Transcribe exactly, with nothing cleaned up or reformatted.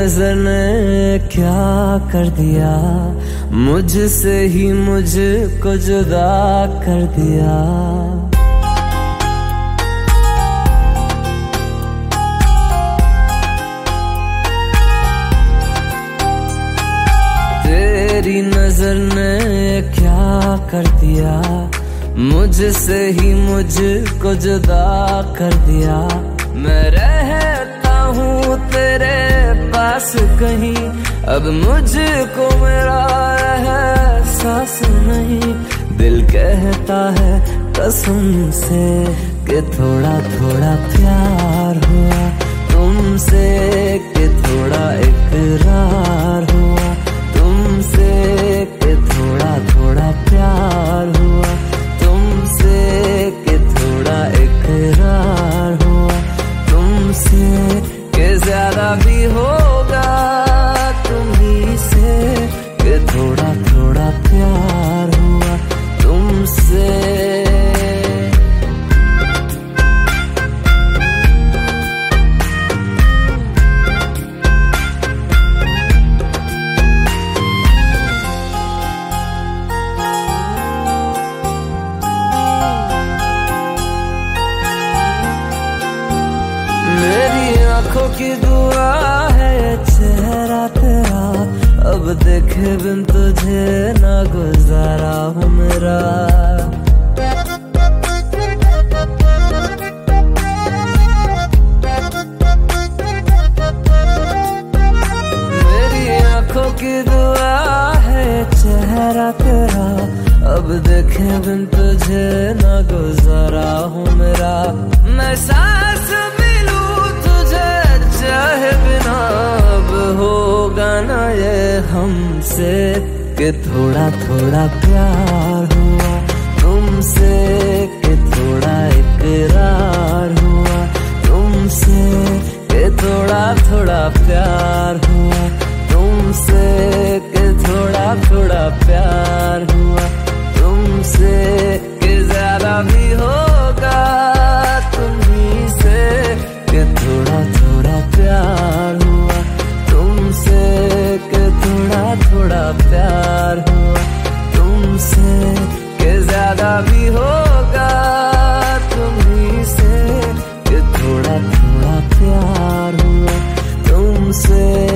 नजर ने क्या कर दिया, मुझसे ही मुझको जुदा कर दिया। तेरी नजर ने क्या कर दिया, मुझसे ही मुझको जुदा कर दिया। मैं रहता हूँ तेरे पास कहीं, अब मुझको मेरा एहसास नहीं। दिल कहता है कसम से कि थोड़ा थोड़ा प्यार हुआ तुमसे, कि थोड़ा इकरार हुआ तुमसे, कि थोड़ा थोड़ा प्यार हुआ तुमसे, कि थोड़ा इकरार हुआ तुमसे, कि ज्यादा भी होगा तुम्ही से, कि थोड़ा थोड़ा प्यार हुआ तुमसे। मेरी आंखों की दुआ है चेहरा तेरा, अब देखे बिन तुझे ना गुजारा हूँ मेरा। मेरी आंखों की दुआ है चेहरा तेरा, अब देखे बिन तुझे ना गुजारा हूँ मेरा। मैं सांस चाहे बिना अब होगा ना ये हमसे, कि थोड़ा थोड़ा प्यार हुआ तुमसे, कि थोड़ा इकरार हुआ तुमसे, कि थोड़ा थोड़ा प्यार हुआ तुमसे, कि थोड़ा थोड़ा प्यार हुआ तुमसे, कि ज्यादा भी होगा तुम्ही से, कि थोड़ा थोड़ा प्यार हुआ तुमसे, कि थोड़ा थोड़ा प्यार हुआ तुमसे, कि ज्यादा भी होगा तुम्ही से, कि थोड़ा थोड़ा प्यार हुआ तुमसे।